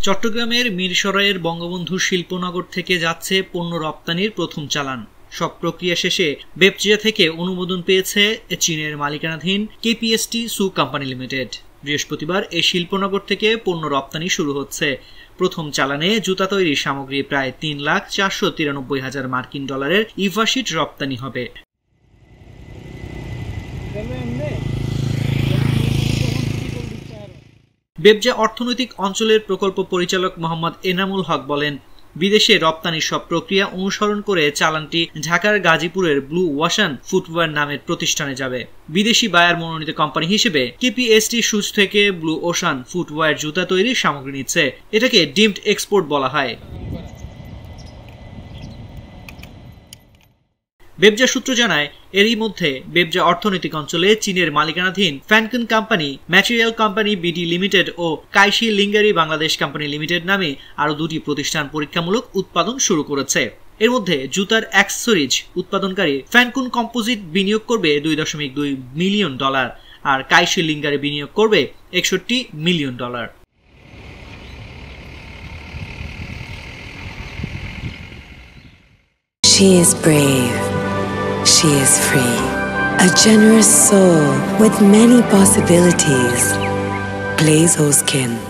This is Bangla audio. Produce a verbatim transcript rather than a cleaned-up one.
চট্টগ্রামের মিরসরাইয়ের বঙ্গবন্ধু শিল্পনগর থেকে যাচ্ছে পণ্য রপ্তানির প্রথম চালান। সব প্রক্রিয়া শেষে বেপজিয়া থেকে অনুমোদন পেয়েছে চীনের মালিকানাধীন কেপিএসটি সু কোম্পানি লিমিটেড। বৃহস্পতিবার এই শিল্পনগর থেকে পণ্য রপ্তানি শুরু হচ্ছে। প্রথম চালানে জুতা তৈরির সামগ্রী প্রায় তিন লাখ চারশো তিরানব্বই হাজার মার্কিন ডলারের ইভাশিট রপ্তানি হবে। বেপজা অর্থনৈতিক অঞ্চলের প্রকল্প পরিচালক মোহাম্মদ এনামুল হক বলেন, বিদেশে রপ্তানির সব প্রক্রিয়া অনুসরণ করে চালানটি ঢাকার গাজীপুরের ব্লু ওয়াশান ফুটওয়্যার নামের প্রতিষ্ঠানে যাবে। বিদেশি বায়ার মনোনীত কোম্পানি হিসেবে কেপিএসটি শুজ থেকে ব্লু ওশান ফুটওয়্যার জুতা তৈরির সামগ্রী নিচ্ছে। এটাকে ডিমড এক্সপোর্ট বলা হয়। বেপজা সূত্র জানায়, এরই মধ্যে বেপজা অর্থনৈতিক অঞ্চলে চীনের মালিকানাধীন Fankun company, material company BD limited ও Kaishi lingerie Bangladesh company limited নামে আরও দুটি প্রতিষ্ঠান পরীক্ষামূলক উৎপাদন শুরু করেছে। এর মধ্যে জুতার অ্যাক্সেসরিজ উৎপাদনকারী ফ্যানকুন কম্পোজিট বিনিয়োগ করবে দুই দশমিক দুই মিলিয়ন ডলার আর কাইশি লিঙ্গারি বিনিয়োগ করবে একষট্টি million dollar. She is brave. She is free. A generous soul with many possibilities. Blaze O Skin.